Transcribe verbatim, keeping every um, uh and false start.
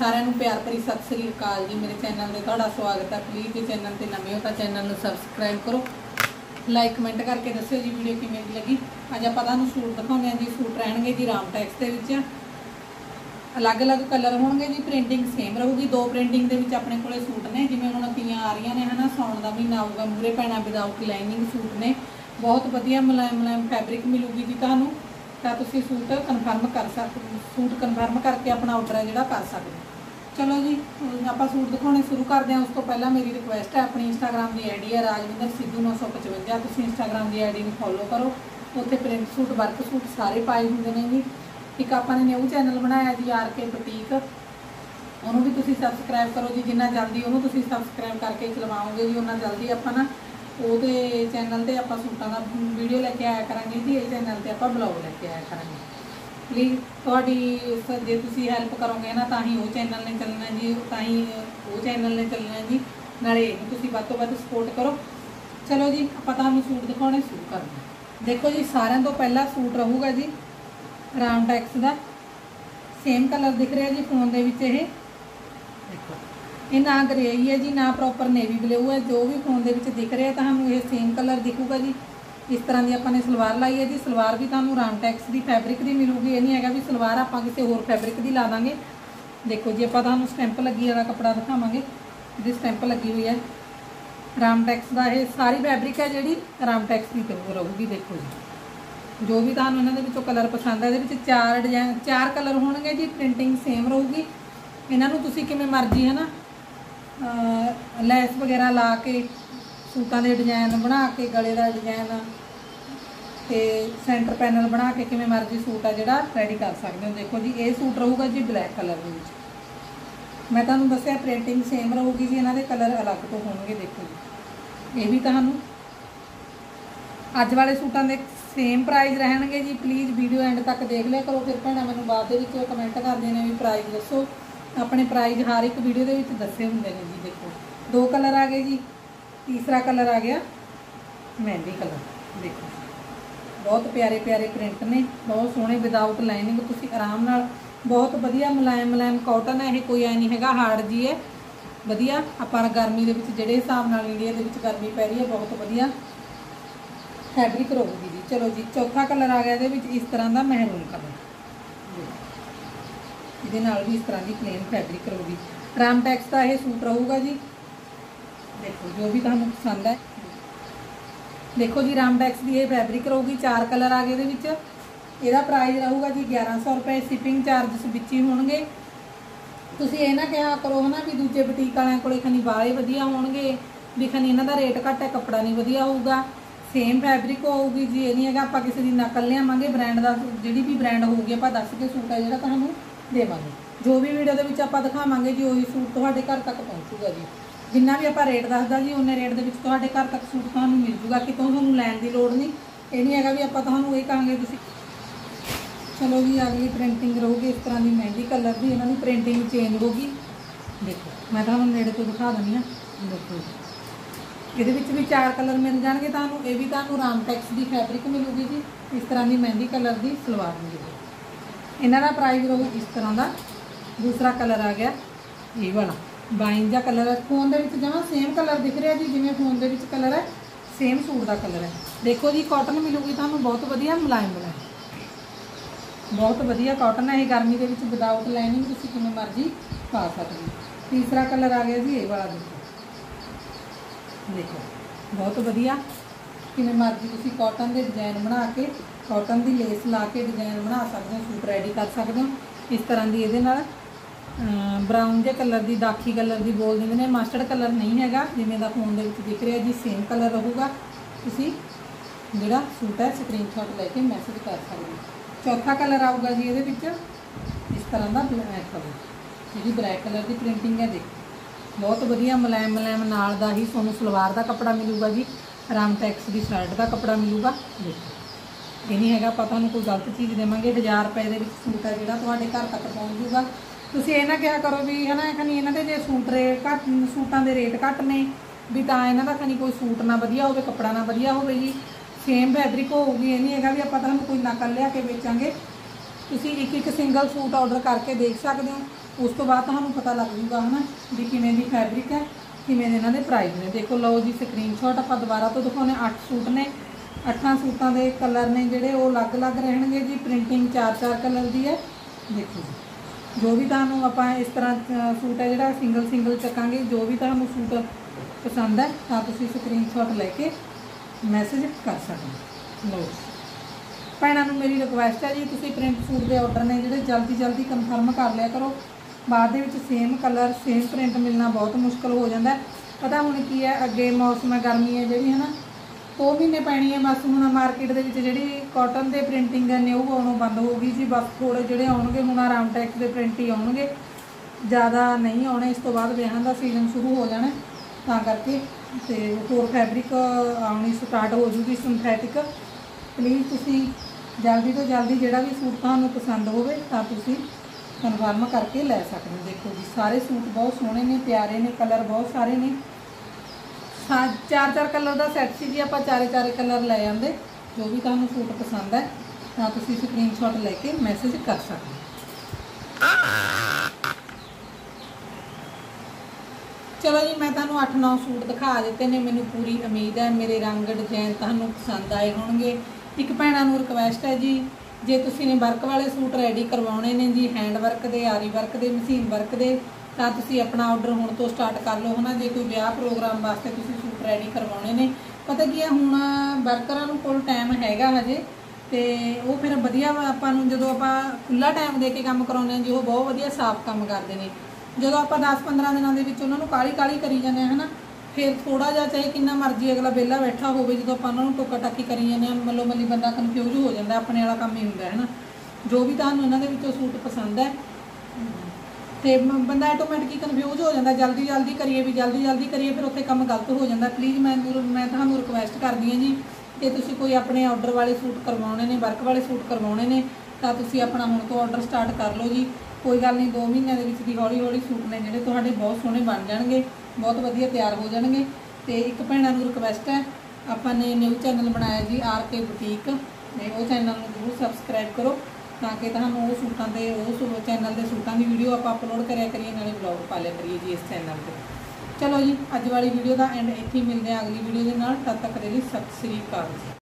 सारिਆਂ ਨੂੰ प्यार भरी सत श्री अकाल जी। मेरे चैनल में तुहाडा स्वागत है। प्लीज़ जो चैनल पर नवे हो तो चैनल में सबसक्राइब करो, लाइक कमेंट करके दस्यो जी वीडियो किवें लगी। अज आपां तुहानूं सूट दिखाउने जी। सूट रहणगे जी रामटैक्स दे विच, अलग अलग कलर होणगे जी। प्रिंटिंग सेम रहूगी। दो प्रिंटिंग दे विच अपने कोले सूट ने, जिवें हुण तीआं आ रहीआं ने है ना, साउण दा महीना आऊगा, मूहरे पैणा विदाउट लाइनिंग सूट ने। बहुत वधिया मुलायम मुलायम फैब्रिक मिलूगी जी तुहानूं। तो तुसीं सूट कन्फर्म कर सकते, सूट कन्फर्म करके अपना ऑर्डर है जिहड़ा कर सकते। चलो जी आपां सूट दिखाने शुरू करते हैं। उस तो पहला मेरी रिक्वेस्ट है, अपनी इंस्टाग्राम की आई डी है राजविंदर सिद्धू नौ सौ पचवंजा। तुसीं इंस्टाग्राम की आई डी नूं फॉलो करो। उत्थे प्रिंट सूट वर्क सूट सारे पाए हुंदे ने जी। एक आपां ने न्यू चैनल बनाया जी आर के बुटीक, उन्होंने भी तुसीं सबसक्राइब करो जी। जिन्ना जल्दी उन्होंने तुसीं सबसक्राइब करके चलवाओगे जी, उन्ना जल्दी आपां ना ਉਹਦੇ चैनल पर आप सूटा का वीडियो लैके आया करेंगे जी। इस चैनल पर आप ब्लॉग लैके आया करेंगे। प्लीज़ थोड़ी जे तुसीं हैल्प करोगे ना तो ही वो चैनल ने चलना जी, तो ही वो चैनल ने चलना जी। नाले तुसीं वध तो वध सपोर्ट करो। चलो जी आप तुहानूं सूट दिखाने शुरू करते हैं। देखो जी सारिਆਂ तो पहला सूट रहूगा जी रामटैक्स का। सेम कलर दिख रहा जी फोन के विच। ये देखो ये ना ग्रे ही है जी, ना प्रॉपर नेवी ब्लू है। जो भी फोन के विच दिख रहा है तुहानूं ये सेम कलर दिखूगा जी। इस तरह की आपने सलवार लाई है जी। सलवार भी तुहानूं रामटैक्स की फैब्रिक की मिलूगी। ये नहीं है भी सलवार आप किसी होर फैब्रिक की ला देंगे। देखो जी आप तुहानूं स्टैंप लगी वाला कपड़ा दिखावांगे, जी स्टैंप लगी हुई है रामटैक्स का। ये सारी फैब्रिक है जी रामटैक्स की रहूगी। देखो जी जो भी तुहानूं इन्हां दे विचों कलर पसंद है, ये चार डिजाइन चार कलर होणगे जी। प्रिंटिंग सेम रहूगी। इन्हां नूं तुसीं किवें मर्जी है ना लैस वगैरह ला के सूटां दे डिजाइन बना के, गले का डिजाइन ते सेंटर पैनल बना के किवें मर्जी सूट है जिहड़ा रेडी कर सकते हो। देखो जी ये सूट रहूगा जी ब्लैक कलर दे विच। मैं तुहानूं दस्सिआ प्रिंटिंग सेम रहूगी जी, इन्हां दे कलर अलग तो होणगे। देखो जी ये भी तुहानूं अज वाले सूटां दे सेम प्राइस रहणगे जी। प्लीज़ वीडियो एंड तक देख लिया करो, फिर भैणां मैनूं बाद दे विच कमेंट करदे ने भी प्राइस दसो। अपने प्राइस हर एक वीडियो के दसे होंगे ने जी। देखो दो कलर आ गए जी, तीसरा कलर आ गया मेहंदी कलर। देखो बहुत प्यारे प्यारे प्रिंट ने, बहुत सोहने विदाउट लाइनिंग। तुसीं आराम नाल बहुत वधिया मुलायम मुलायम कॉटन है। ये कोई ऐ नहीं हैगा हार्ड जी है, वधिया। आपां गर्मी दे विच जिहड़े हिसाब नाल इंडिया दे विच गर्मी पै रही है, बहुत वधिया फैब्रिक रहूगी जी। चलो जी चौथा कलर आ गया इहदे विच इस तरह का महरून कलर। ये भी इस तरह की प्लेन फैब्रिक रहूगी। रामटैक्स का यह सूट रहूगा जी। देखो जो भी तुहानूं पसंद है। देखो जी रामटैक्स की यह फैब्रिक रहूगी। चार कलर आ गए ये। यदा प्राइस रहूगा जी ग्यारह सौ रुपये। शिपिंग चार्जिस विच ही होणगे। तुसीं ये ना कहा करो है ना भी दूजे बुटीक वालियां कोले खनी वाले वधिया होणगे, भी खनी इन्हां दा रेट घट है, कपड़ा नहीं वधिया होऊगा। सेम फैब्रिक होगी जी। ये नहीं है आपां किसी दी नकल लियावांगे। ब्रांड का जिहड़ी भी ब्रांड होगी आपां दस के सूट है जिहड़ा तुहानूं देवांगे। जो भी वीडियो के आप दिखावांगे जी वही सूट तुहाडे घर तक पहुँचूगा जी। जिन्ना भी आप रेट दसदा जी उन्ने रेट के तुहाडे घर तक सूट तुहानूं मिल जूगा, कि तुहानूं लैण की लोड़ नहीं। ये नहीं है भी आप तुहानूं ये कहांगे तुसीं। चलो जी अगली प्रिंटिंग रहूगी इस तरह की मेहंदी कलर की। इन्हां दी प्रिंटिंग चेंज होगी। देखो मैं तुहानूं नेड़े तो दिखा दिंदी हां। देखो ये भी चार कलर मिल जाएंगे तुहानूं। ये भी तुहानूं रामटैक्स की फैब्रिक मिलूगी जी। इस तरह की मेहंदी कलर की सलवार मिलेगी। इन्हां दा प्राइस रहू इस तरह का। दूसरा कलर आ गया ये वाला वाइन जा कलर है। फोन के जमा सेम कलर दिख रहा जी, जिमें फोन के कलर है सेम सूट का कलर है। देखो जी कॉटन मिलूगी तुहानूं बहुत वधिया मुलायम मुलायम, बहुत वधिया कॉटन है। ये गर्मी के विदाउट लाइनिंग तुसीं किवें मर्जी पा सकते हो। तीसरा कलर आ गया जी ये वाला। देखो देखो बहुत वधिया किवें मर्जी तुसीं कॉटन के डिजाइन बना के, कॉटन की लेस ला के डिजाइन बना सकते हो, सूट रेडी कर सकते हो। इस तरह की ये ब्राउन जे कलर की दाखी कलर की बोल देंगे ने, मस्टर्ड कलर नहीं हैगा जिमें दा फोन के दिख रहा जी। Same colour रहूगा। तुसीं जिहड़ा सूट है स्क्रीनशॉट लैके मैसेज कर सकते हो। चौथा कलर आऊगा जी ये इस तरह का ब्लैक कलर, जी ब्लैक कलर की प्रिंटिंग है। देखो बहुत वधिया मुलायम मुलायम नाल दा ही तुहानूं सलवार का कपड़ा मिलूगा जी। रामटैक्स की शर्ट का कपड़ा मिलूगा। देखो ये नहीं है आप तुहानूं कोई गलत चीज़ देवांगे। हज़ार रुपए के सूट है जिहड़ा तुहाडे घर तक पहुँच जूगा। तुसीं ये ना क्या करो भी है ना खनी इन्हां दे जे सूट रेट घट सूटां दे रेट घट ने भी तां इन्हां दा खनी कोई सूट ना वधिया होवे, कपड़ा ना वधिया होवे जी। सेम फैब्रिक होगी। ये नहीं है भी आपां तुहानूं कोई नकल लिया के बेचांगे। तुसीं एक एक सिंगल सूट ऑर्डर करके देख सकते हो। उस तो बाद तुहानूं पता लग जूगा है ना भी किवें दी फैब्रिक है, किवें दे इन्हां दे प्राइस ने। देखो लो जी स्क्रीनशॉट आपां दोबारा तो दिखाउने। अठ सूट ने, अठां सूटां दे कलर ने जिहड़े वो अलग अलग रहणगे जी। प्रिंटिंग चार चार कलर दी है। देखो जी जो भी तुहानूं आपां इस तरह सूट है जिहड़ा सिंगल सिंगल चकांगे, जो भी तुहानूं सूट पसंद है तां तुसीं स्क्रीनशॉट लैके मैसेज कर सकदे। लो भैणां नूं मेरी रिक्वेस्ट है जी, तुसीं प्रिंट सूट के ऑर्डर ने जिहड़े जल्दी जल्दी कन्फर्म कर लिया करो। बाद दे विच सेम कलर सेम प्रिंट मिलना बहुत मुश्किल हो जाता है। पता हुण की है, अगे मौसम गर्मी है जिहड़ी है ना दो महीने पैनी है बस। हुण मार्केट दे विच जिहड़ी कॉटन दे प्रिंटिंग है न्यू आउणों बंद हो गई जी। बस थोड़े जिहड़े आउणगे हुण आराम टैक्स दे प्रिंट ही आउणगे, ज़्यादा नहीं आने। इस तो बाद विआहां दा सीजन शुरू हो जाना तां करके ते होर फैब्रिक आउणी स्टार्ट हो जूगी सिंथैटिक। प्लीज़ तुसीं जल्दी तो जल्दी जिहड़ा भी सूट तुहानूं पसंद होवे तां तुसीं कन्फर्म करके लै सकदे। देखो जी सारे सूट बहुत सोहणे ने, प्यारे ने, कलर बहुत सारे ने। चार चार कलर का सैट सी जी, आप चारे चारे कलर लै आंदे। जो भी तुहानूं सूट पसंद है तां तुसीं स्क्रीनशॉट लैके मैसेज कर सकदे। चलो जी मैं तुहानूं अठ नौ सूट दिखा दिते ने। मैनूं पूरी उम्मीद है मेरे रंग डिजाइन तुहानूं पसंद आए होणगे। एक भैणां नूं रिक्वेस्ट है जी, जे तुसीं ने वर्क वाले सूट रेडी करवाउणे ने जी, हैंड वर्क दे, आरी वर्क दे, मशीन वर्क दे, तां तुसीं अपना ऑर्डर हुण तो स्टार्ट कर लो है ना। जे कोई ब्याह प्रोग्राम वास्ते तुसीं सूट रेडी करवाउणे ने, पता की है हुण वर्करां नूं कोल टाइम हैगा हजे, ते वो फिर वधिया आपां नूं जदों आपां खुला टाइम दे के काम कराउने जी, वो बहुत वधिया साफ काम करदे ने। जदों आपां दस पंद्रह दिनों के उन्होंने काली काली करी जाने है ना, फिर थोड़ा जिहा चाहे कितना मर्जी अगला वेला बैठा हो, जो आप टोका टाकी करी जाने मलो मली बंदा कन्फ्यूज हो जाता। अपने वाला काम ही होंगे है ना। जो भी तुहानूं इन्हां दे विचों सूट पसंद है तो बंदा ऑटोमैटिकली कन्फ्यूज हो जाता। जल्दी जल्दी करिए भी जल्दी जल्दी करिए, फिर उत्थे काम गलत हो जाता। प्लीज़ मैं मैं तुहानूं रिक्वेस्ट करदी हाँ जी, कि तुसीं कोई अपने ऑर्डर वाले सूट करवाने ने, वर्क वाले सूट करवाने ने, तां तुसीं अपना हुण तो ऑर्डर स्टार्ट कर लो जी। कोई गल नहीं, दो महीनों के हौली हौली सूट ने जिहड़े तुहाडे बहुत सोहणे बन जाणगे, बहुत वधिया तैयार हो जाणगे। तो एक भैणां नूं रिक्वेस्ट है, आपां ने न्यू चैनल बनाया जी आर के बुटीक, ते वो चैनल नूं जरूर सबसक्राइब करो ताकि तुहानूं वो सूटां ते उस चैनल के सूटां की वीडियो आपां अपलोड करिया करिए, नाले ब्लॉग पा लिया करिए जी इस चैनल पर। चलो जी अज वाली वीडियो का एंड इत्थे ही मिलते हैं अगली वीडियो के नाल। तद तक दे लई सत श्री अकाल जी।